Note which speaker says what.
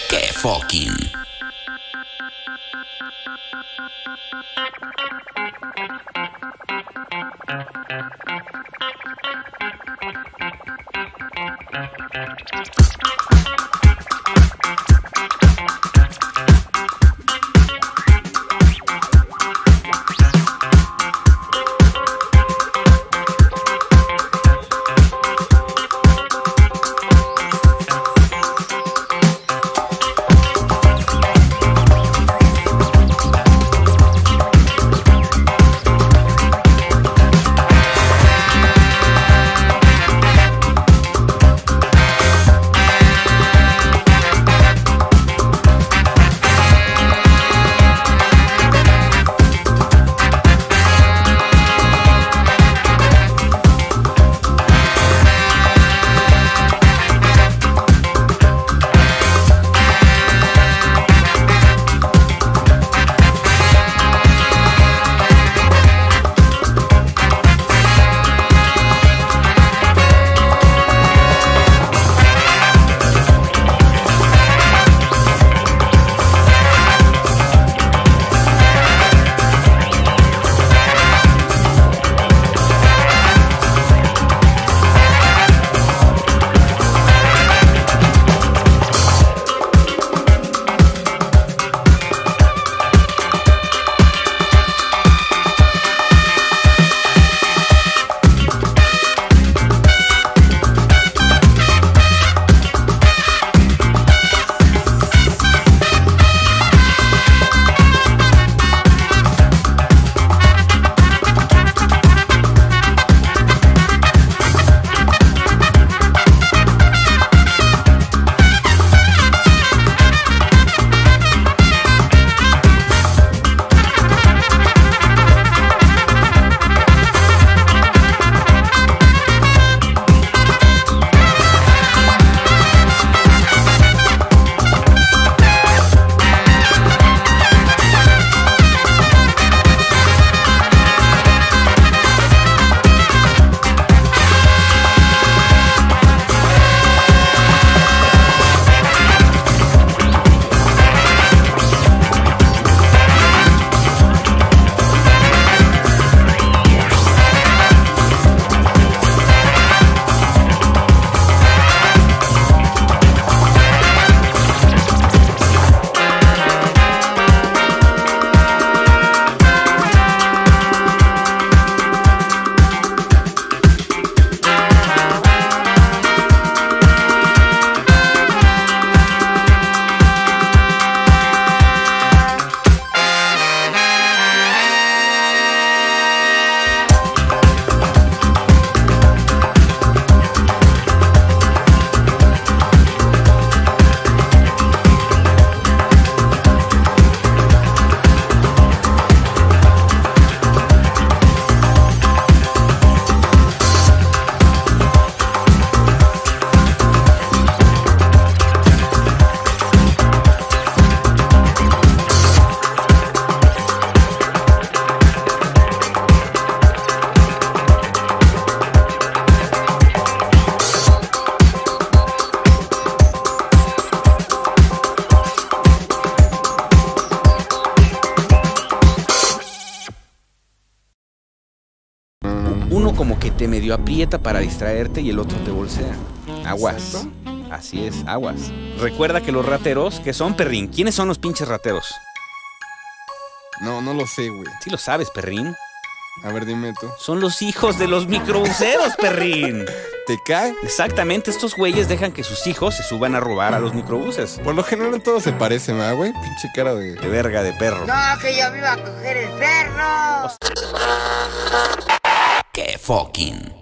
Speaker 1: ¡Qué Foquin! Uno como que te medio aprieta para distraerte y el otro te bolsea. Aguas.
Speaker 2: Exacto.
Speaker 1: Así es, aguas. Recuerda que los rateros, ¿qué son, perrín? ¿Quiénes son los pinches rateros?
Speaker 2: No lo sé, güey.
Speaker 1: Sí lo sabes, perrín.
Speaker 2: A ver, dime tú.
Speaker 1: Son los hijos de los microbuseros, perrín.
Speaker 2: ¿Te cae?
Speaker 1: Exactamente, estos güeyes dejan que sus hijos se suban a robar a los microbuses.
Speaker 2: Por lo general todos se parecen, ¿verdad, güey? Pinche cara de...
Speaker 1: De verga de perro.
Speaker 3: No, que yo me iba a coger el perro.
Speaker 1: ¡Qué Foquin!